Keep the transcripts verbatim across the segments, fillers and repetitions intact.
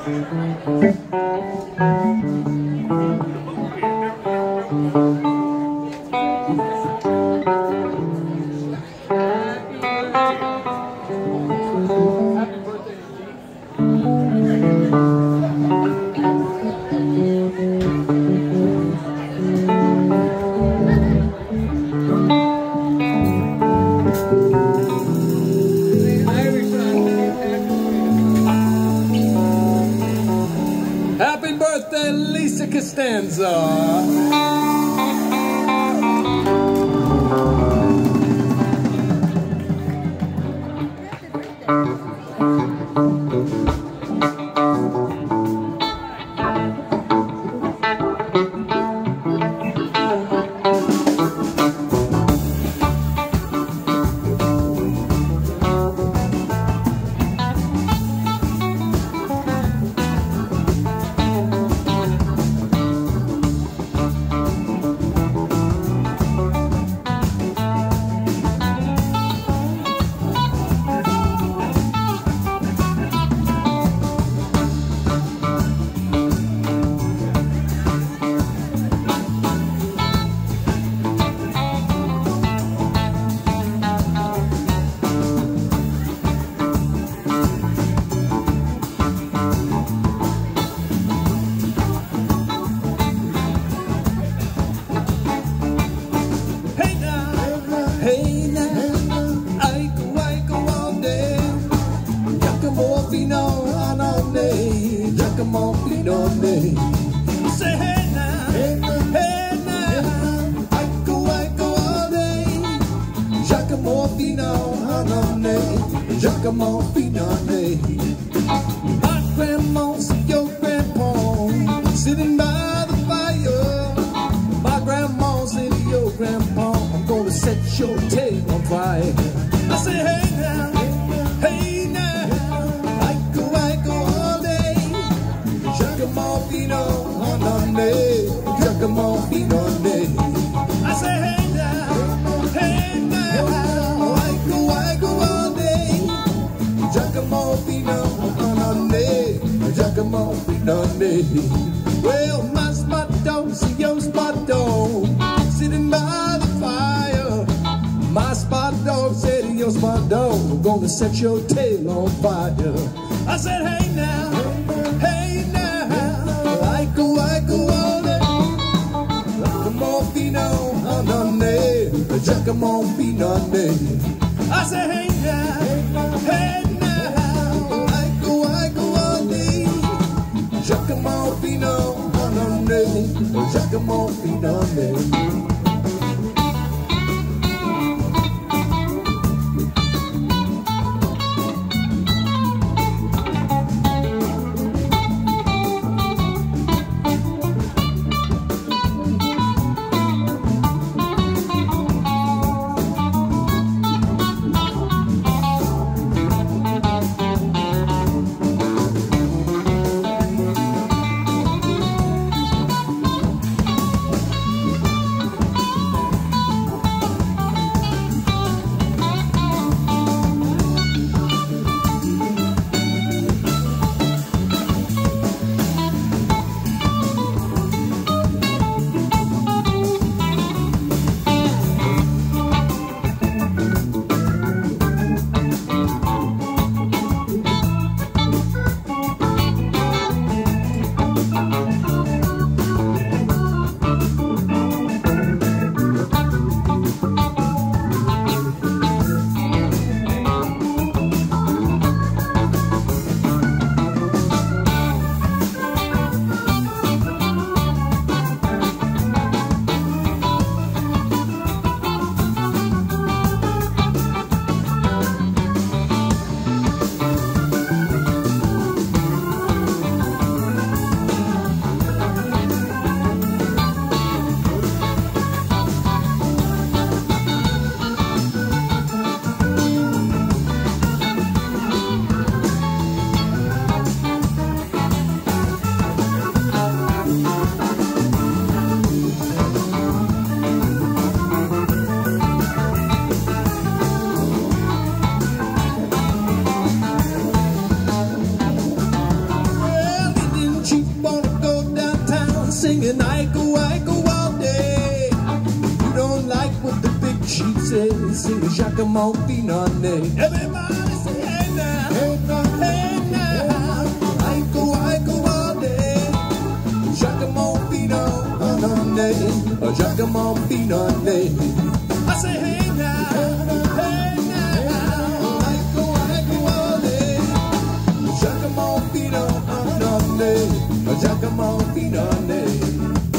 Happy birthday, Lisa Costanza. Hey now, I go, I go all day. Giacomo Fino Anone, Giacomo Finone. Say hey now, hey now, I go, I go all day. Giacomo Fino Anone, Giacomo Finone. My grandma, see your grandpa sitting by the fire. My grandma, see your grandpa. Gonna set your tail on fire. I say, hey now, hey now, I go, I go all day. Giacomo Fino Anone, Giacomo Finone. I say, hey now, hey now, I go, I go all day. Giacomo Fino Anone, Giacomo Finone. Well, my spot dog, see your spot dog, sitting by the fire. My spot dog said to your spot dog, I'm gonna set your tail on fire. I said, hey now, hey now, I go, I go all day. Giacomo Fino Anone, Giacomo Finone. I said, hey now, hey now, I go, I go all day. Giacomo Fino Anone, Giacomo Finone. singing Iko, Iko all day. You don't like what the big chief says, sing a Giacomo Finone. Everybody say hey now, hey now, hey now. Iko, Iko all day. Giacomo Finone, Giacomo Finone. I say hey now, hey now. Iko, Iko all day. Giacomo Finone, Giacomo Finone.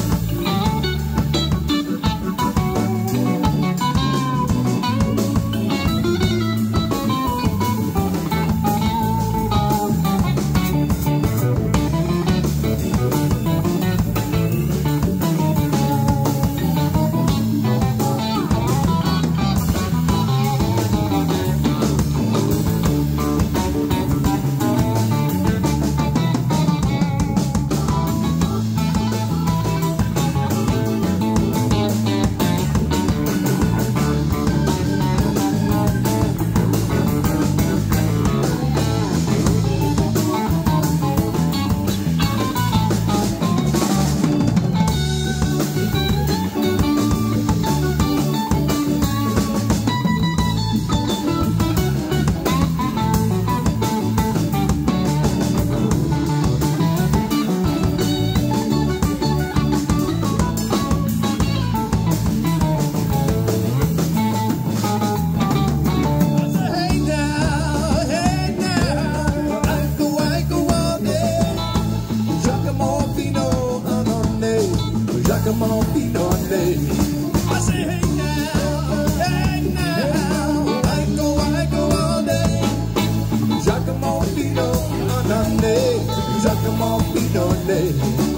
Giacomo Finone. I say hey now, hey now. Iko, Iko all day. Giacomo Finone, Giacomo Finone.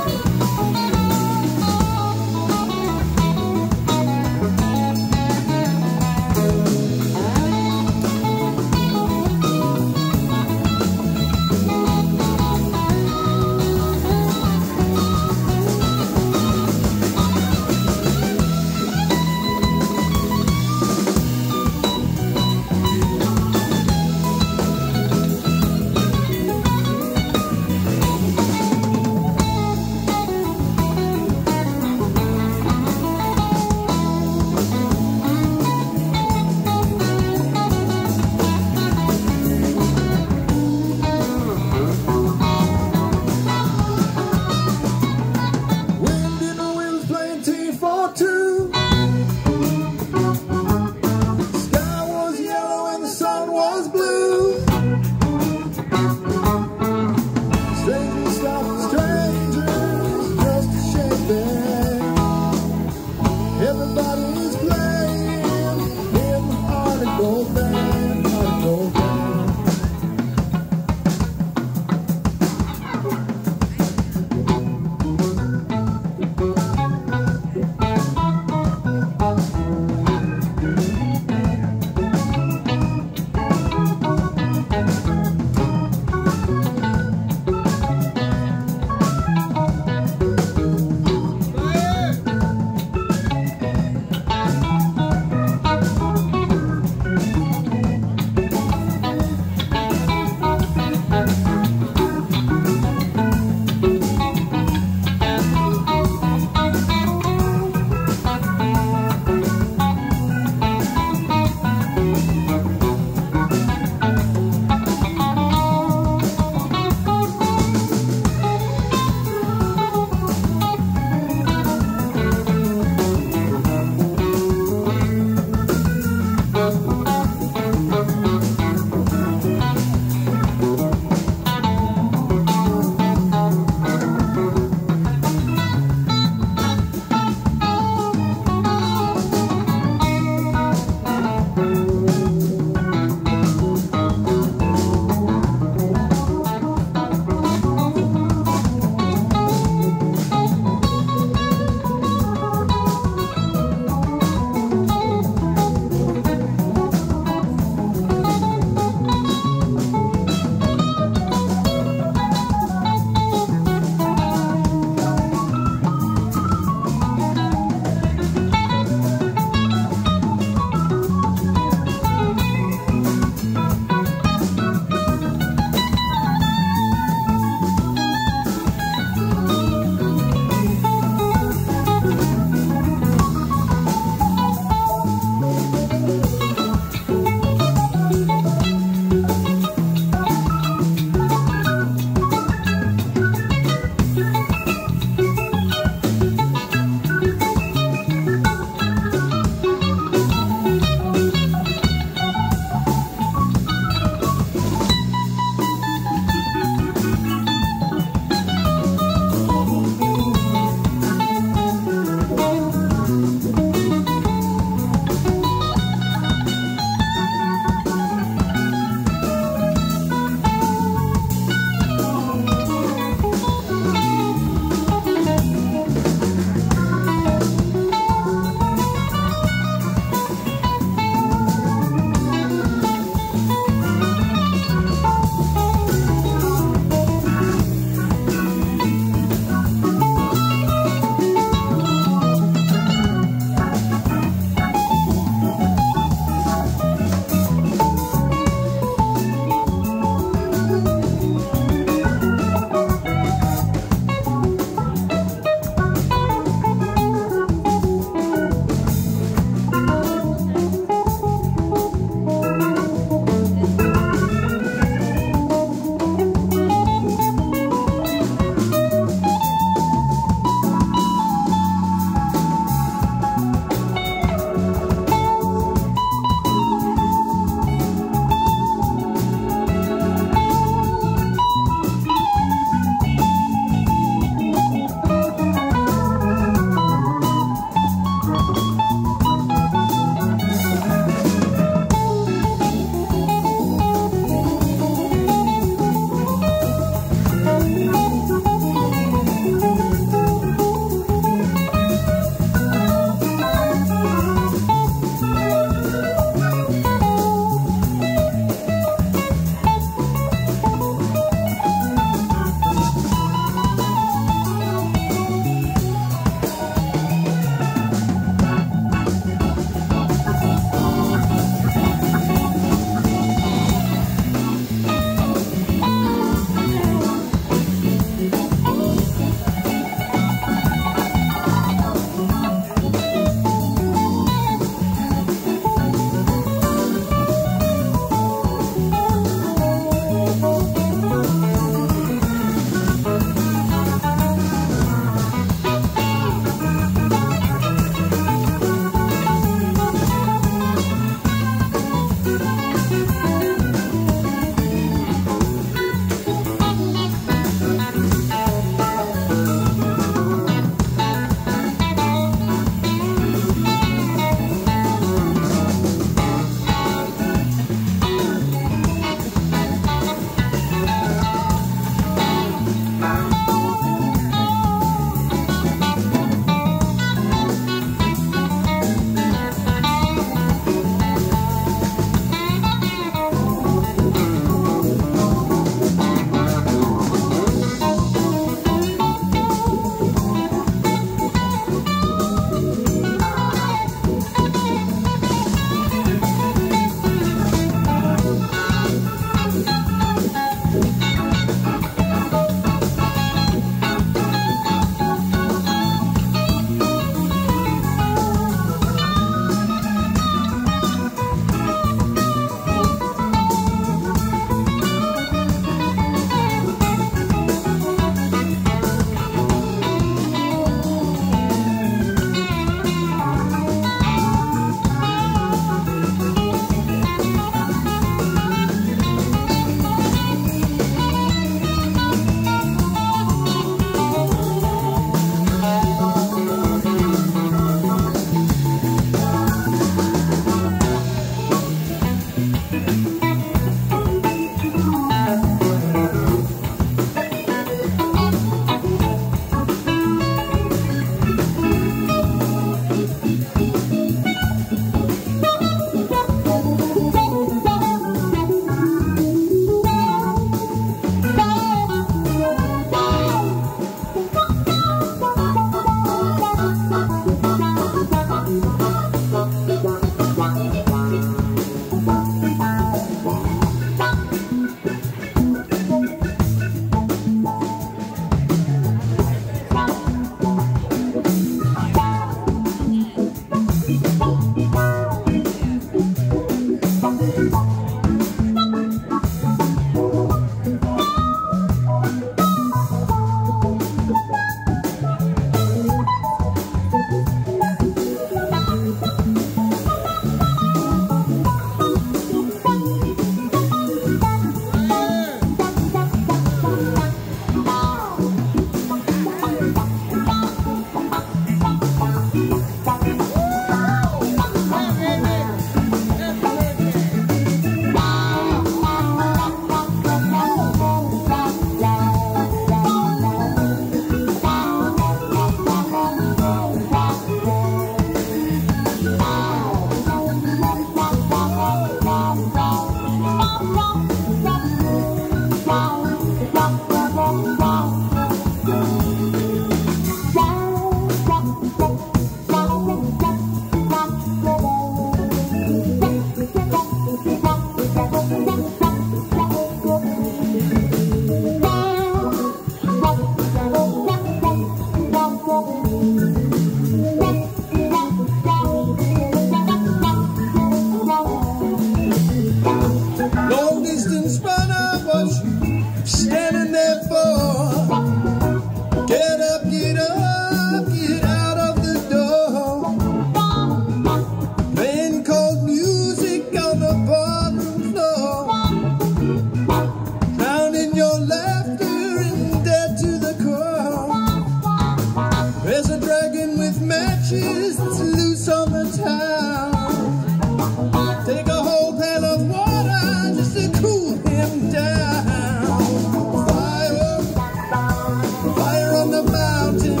standing there for? Get up, get up, get out of the door. Playing cold music on the bottom floor, drowning your laughter and dead to the core. There's a dragon with matches that's loose on the town. Take a whole pail of water just to cool him down. Fire, fire on the mountain.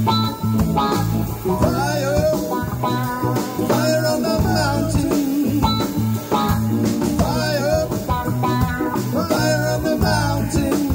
Fire, fire on the mountain. Fire, fire on the mountain.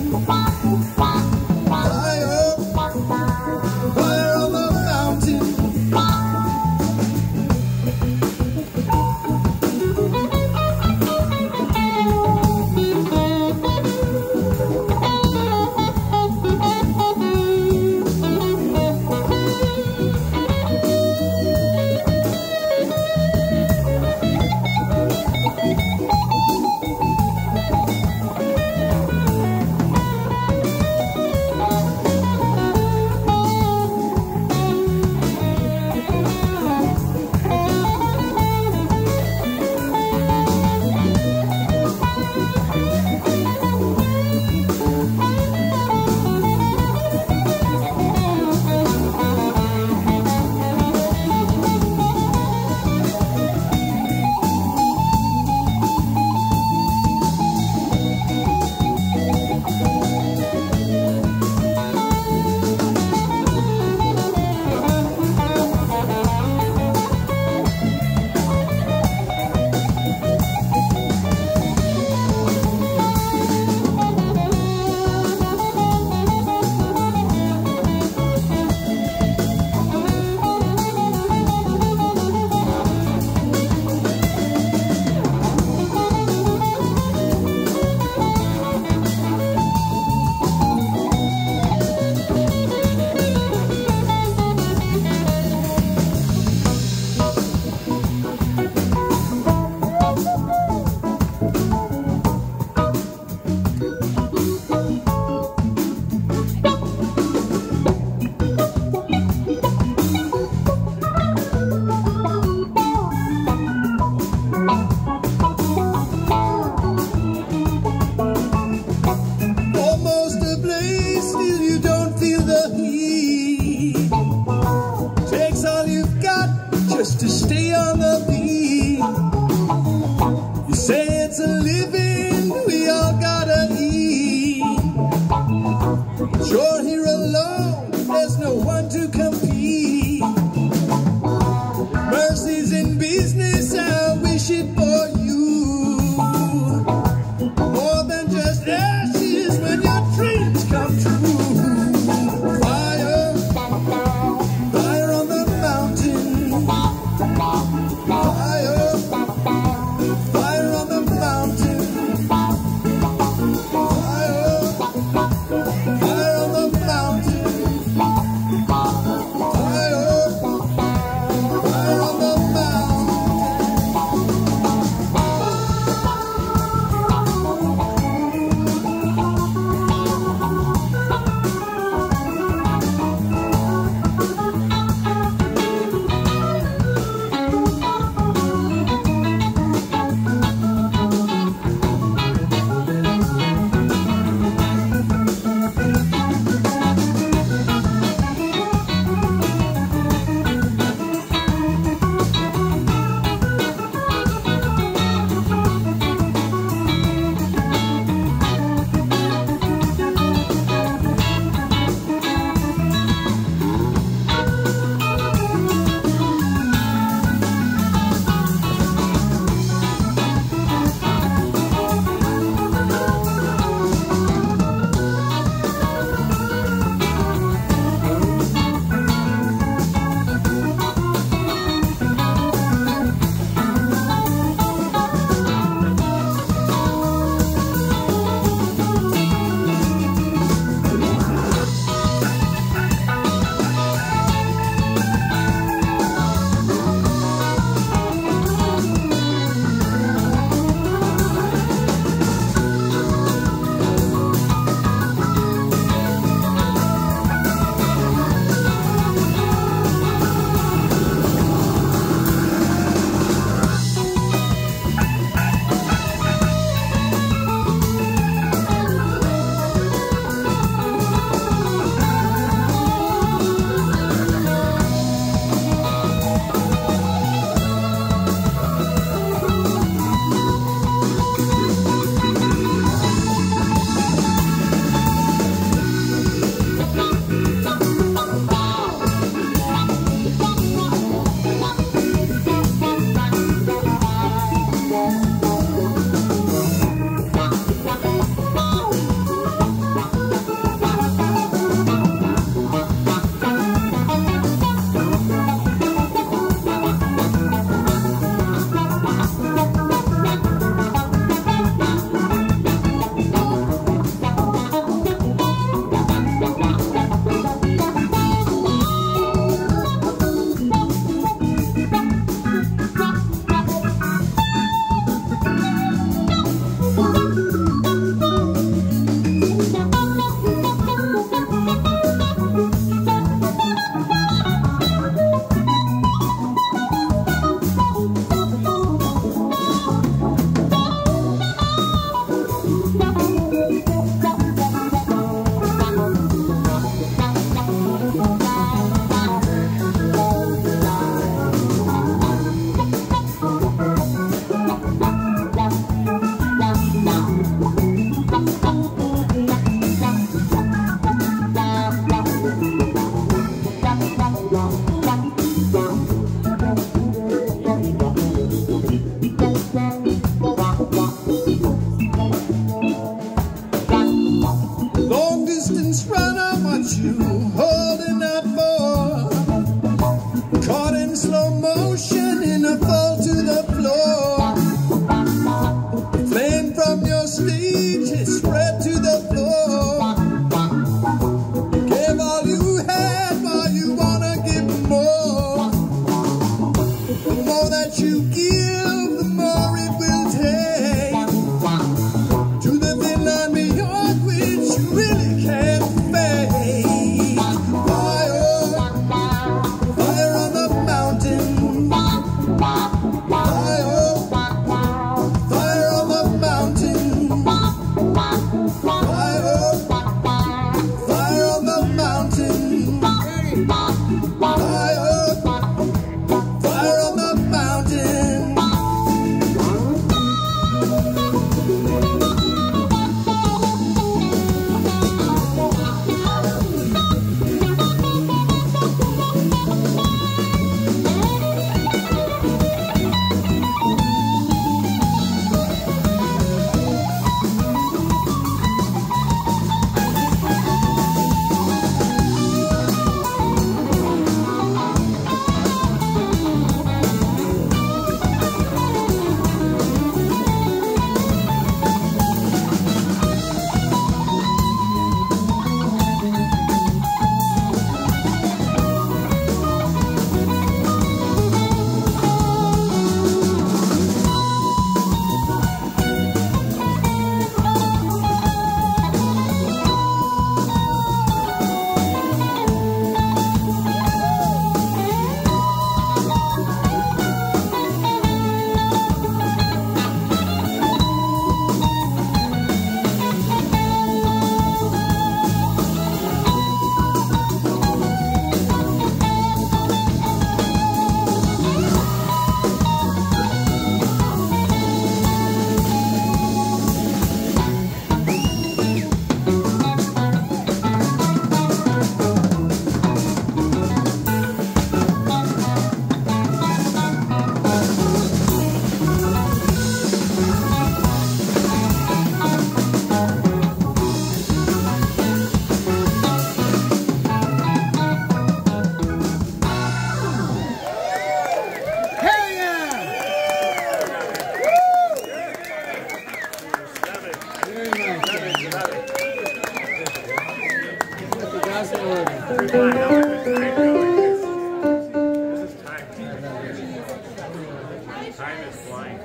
Time is flying.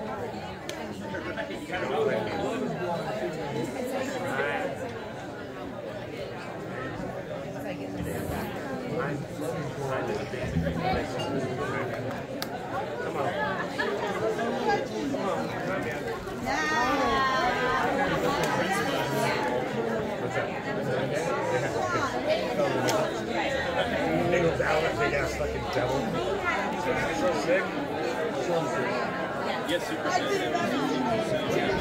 Come on. Come on, come on, man. What's that? Nick's out, that big ass fucking devil. So sick. Yes, super sick.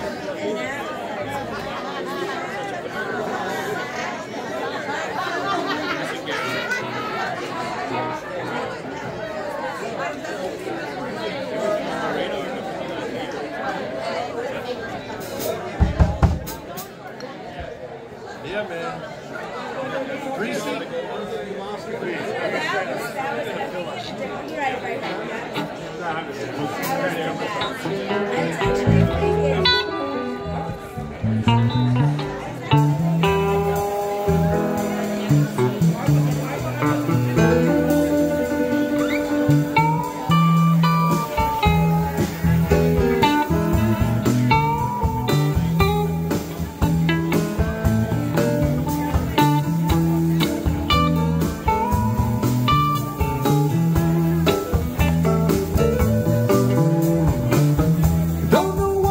Yeah, man. Three seat. Don't know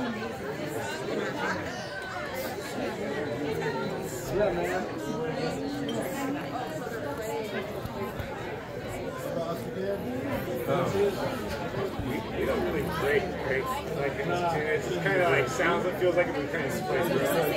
Yeah, man. Um, we, we don't really break, break. Like, it's, it's just kind of like sounds, it feels like it was kind of spliced around.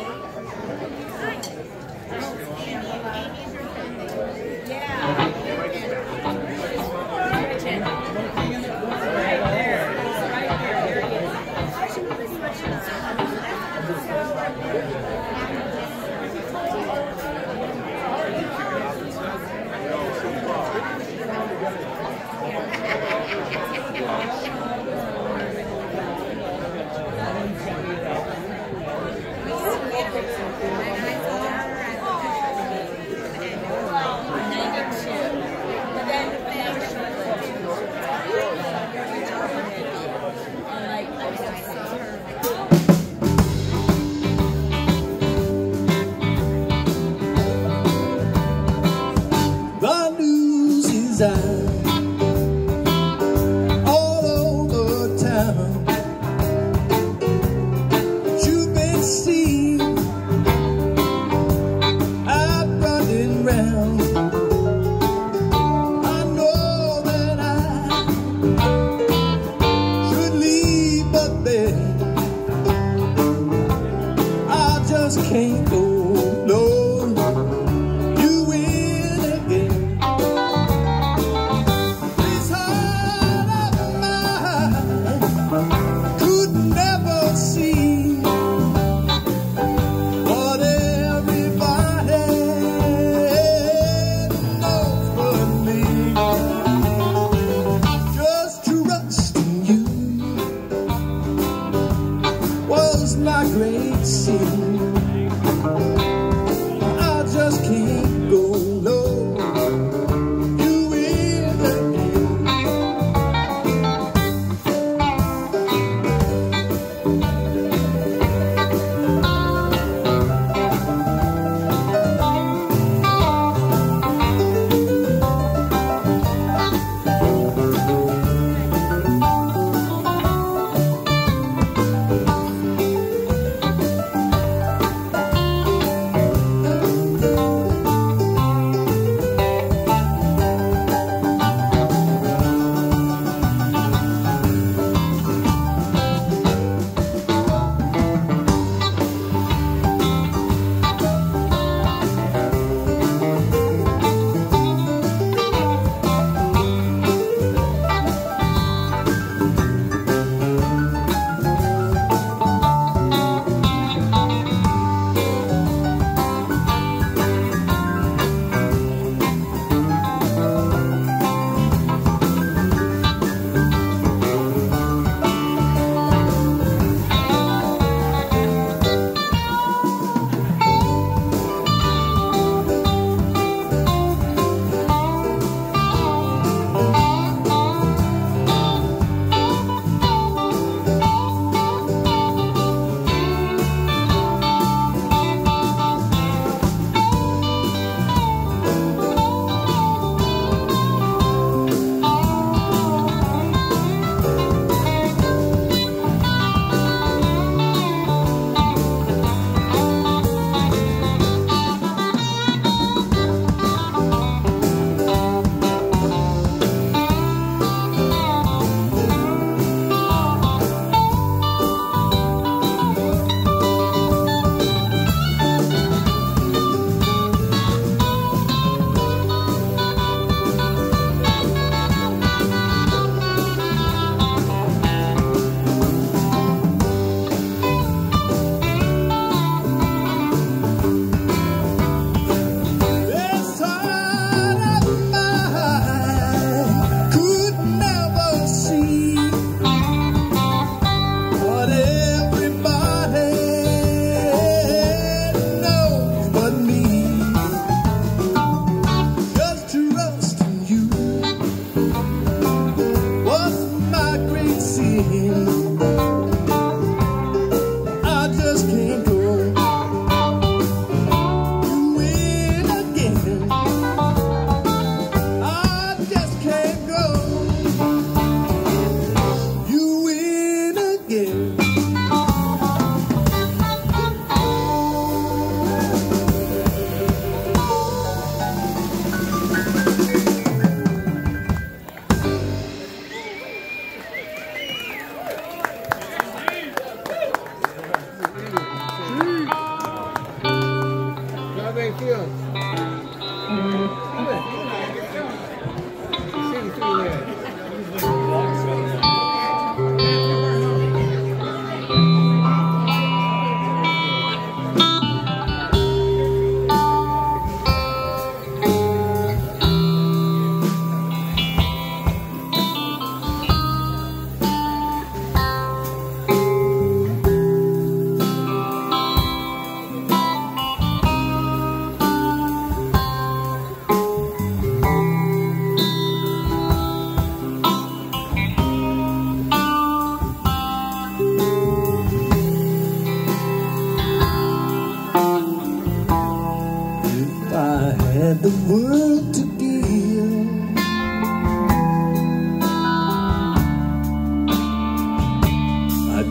The news is out all over town. You've been seen out running round. I know that I should leave, but then I just can't go. No, you win again. This heart of mine could never see what everybody knows but me. Just trusting you was my great sin. I just can't go low. You win again.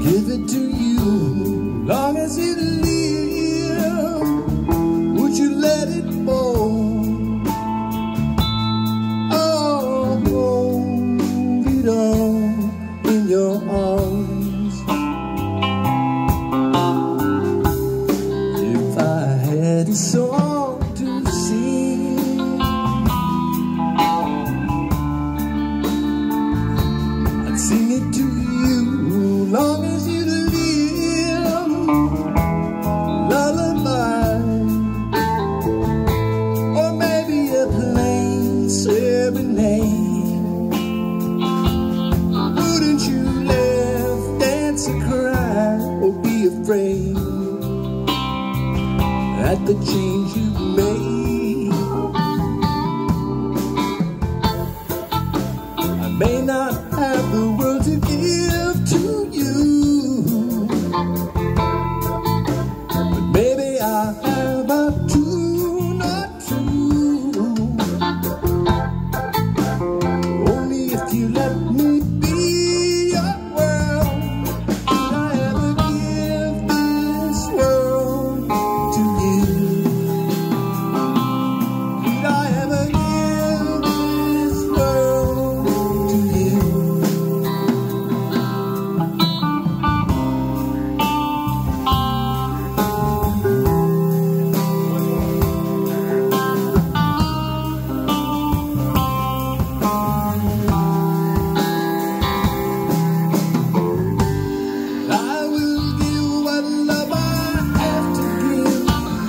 give it to you, long as you live. Would you let it fall? Oh, hold it all in your arms. If I had a song to sing, I'd sing it to you, long as you live. Lullaby, or maybe a plain serenade. Wouldn't you laugh, dance, or cry, or be afraid at the change you made? I may not have the world to give to you, but maybe I have a tune or two. Only if you let me be your world can I ever give this world to you. Did I ever give this world to you? I will give what love I have to give,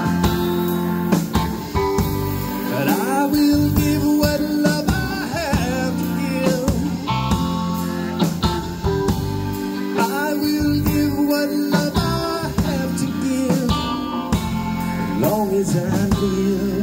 but I will give what love I have to give. I will give what love I have to give, as long as I live.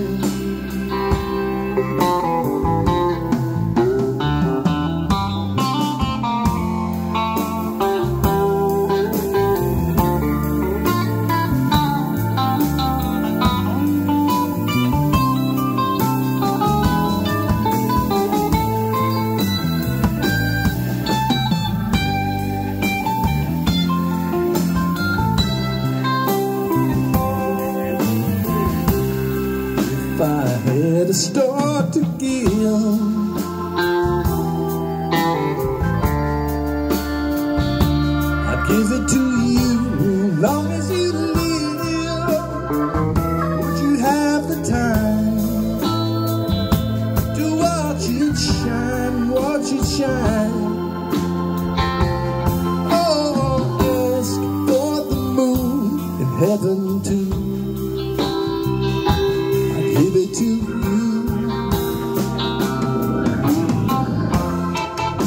If I had a star to give, I'd give it to you, long as you live. Would you have the time to watch it shine, watch it shine? Oh, ask for the moon in heaven too. Give it to you.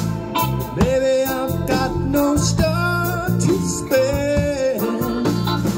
Baby, I've got no star to spare.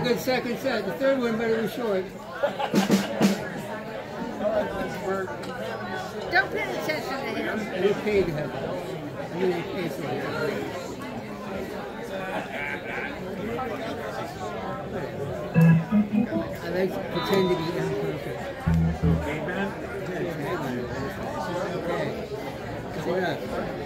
good second set. The third one better be short. Don't pay attention to him. I get paid to have that. I mean, I pay for it. I like to pretend to be imperfect. Okay, man. Okay. Sit up.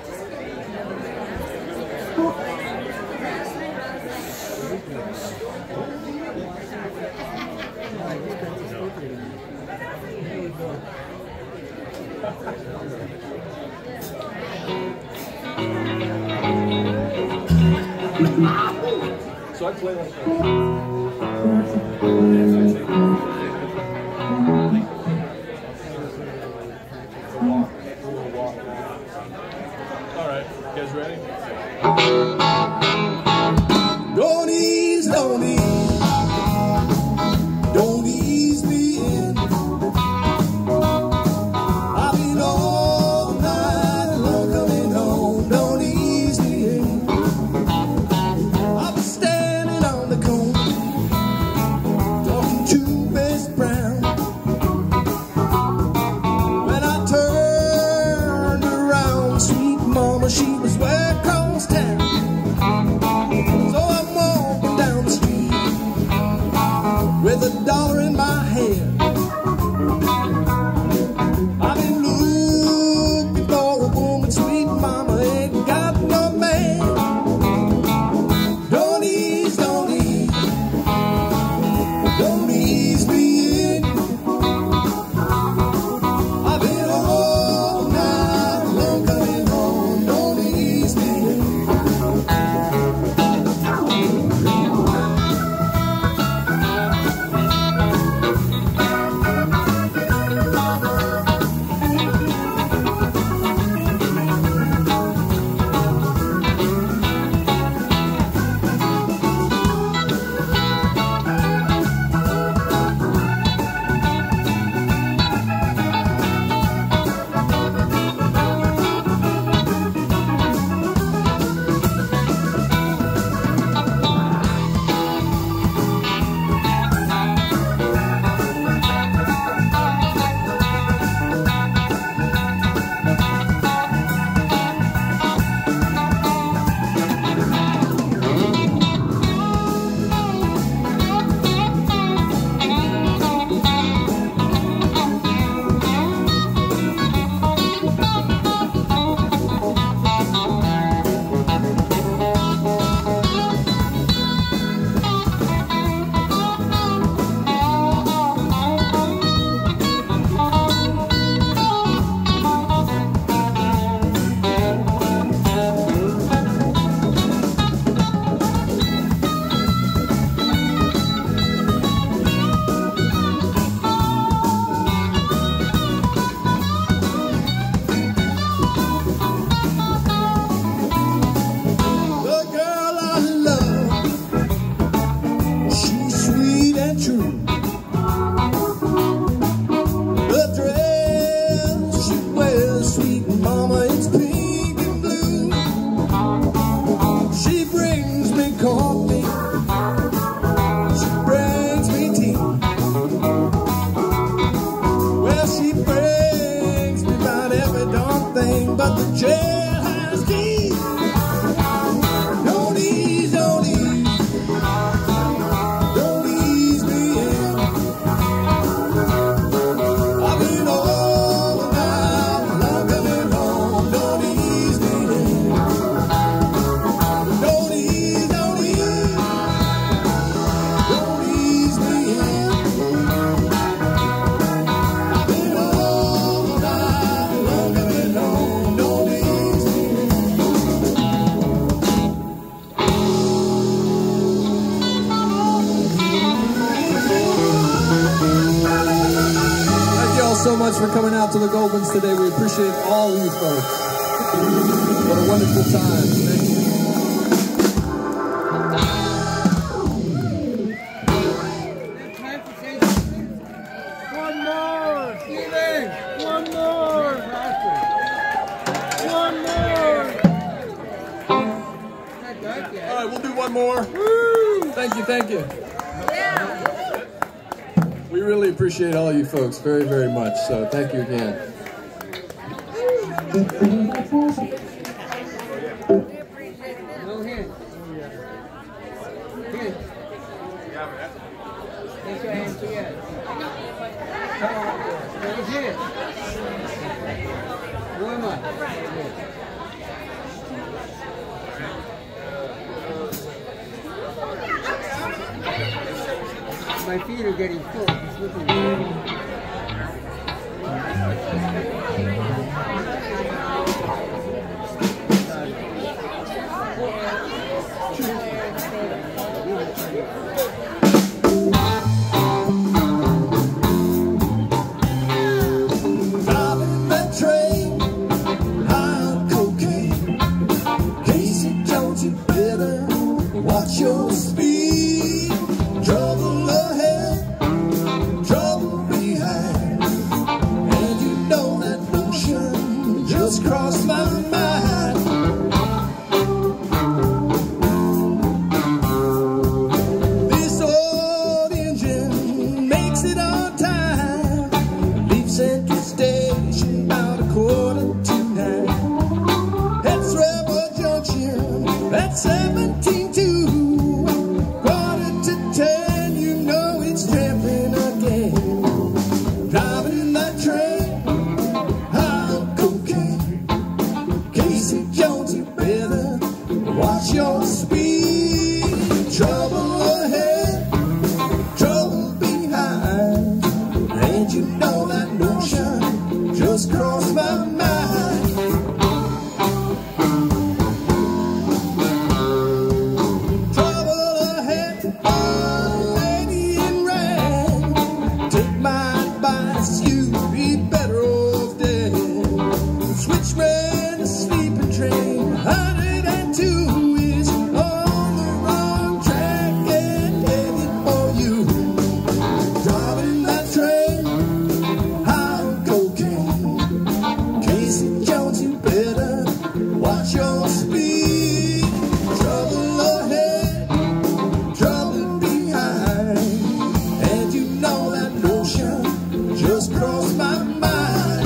I just got this paper down. There we go. So I play like that. All right, you guys ready? Don't ease, don't ease, don't ease me in. I've been all night long coming home. Don't ease me in. I've been standing on the corner talking to Miss Brown. When I turned around, sweet mama, she was way across town. So I'm walking down the street with a dollar in my hand. I've been looking for a woman, sweet mama, ain't got no man. Don't ease, don't ease, don't ease me in. I've been all night long coming home. Don't ease me in. The girl I love, she's sweet and true. The dress she wears, sweet mama, it's pink and blue. She brings me coffee, she brings me tea. Well, she brings me about every darn thing, but the jailhouse key. Don't ease, don't ease, don't ease me in. I've been all night long coming home. Don't ease me in. Don't ease, don't ease, don't ease me in. I've been all night long coming home. Don't ease me in. Thank you all so much for coming out to the Goldmans today. We appreciate all of you folks. What a wonderful time. Thank you. Time to say something. One more, Steven. One more, Roger. One more. Not dark yet. All right, we'll do one more. Woo! Thank you, thank you. Hey, We really appreciate all you folks very, very much. So thank you again. No hand. Hand. Take your hand together. Come on. Raise hand. Warm up. My feet are getting full. It's looking good. Watch your speed, trouble ahead, trouble behind, and you know that notion just crossed my mind. This old engine makes it on time, leaves Central Station about a quarter to nine, heads Rebel Junction at seventeen two. Watch your speed, trouble ahead, trouble behind, and you know that notion just crossed my mind. Trouble ahead, oh lady in red, take my advice, you'd be better off dead. Switch ran a sleeping train, hundred and two. Watch your speed, trouble ahead, trouble behind, and you know that notion just crossed my mind.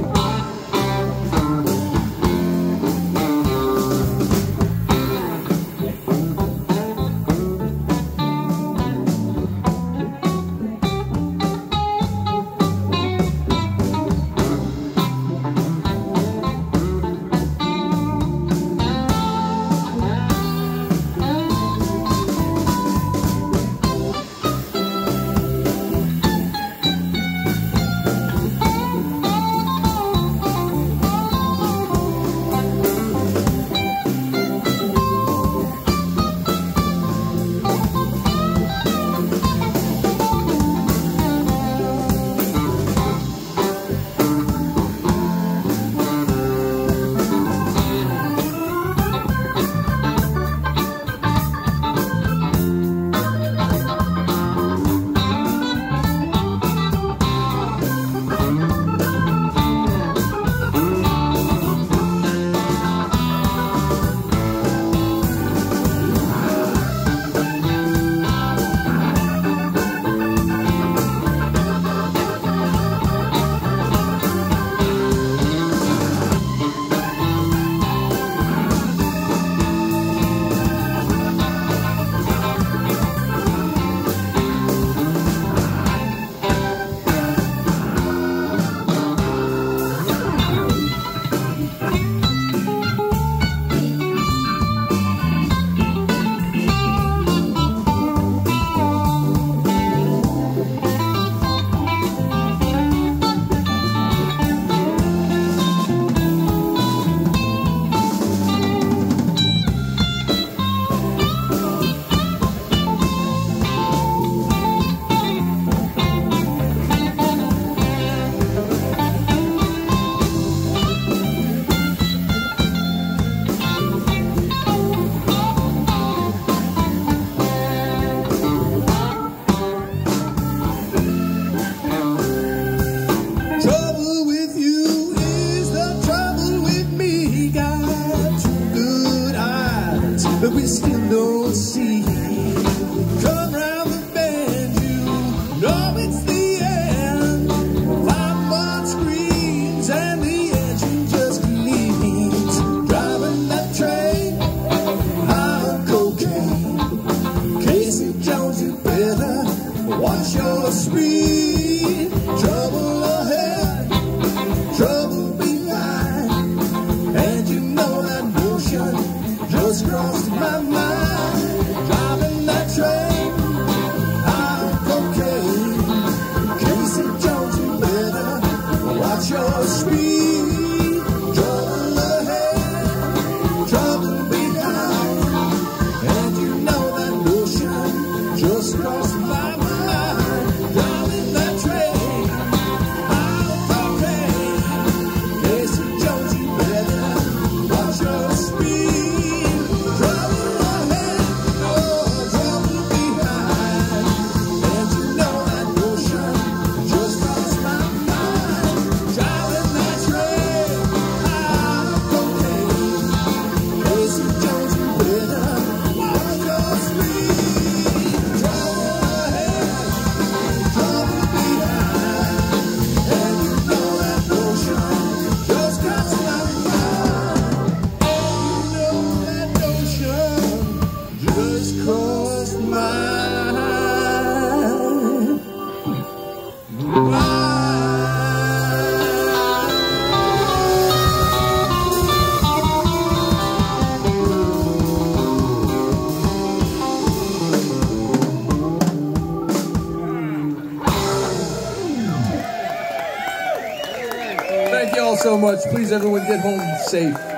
But we still don't see. Come round the bend, you know it's the just crossed my mind. Driving that train, high cocaine. Casey Jones, you better watch your speed. Trouble ahead, trouble behind, and you know that notion just crossed my mind. Driving that train, high cocaine. Casey Jones, you better watch your speed. Trouble ahead, oh, trouble behind, and you know that notion just crossed my mind. Driving that train, high cocaine. Casey Jones, you better watch your speed. Trouble ahead, trouble behind, and you know that notion just crossed my mind. You know that notion just crossed my mind. Thank you all so much. Please, everyone, get home safe.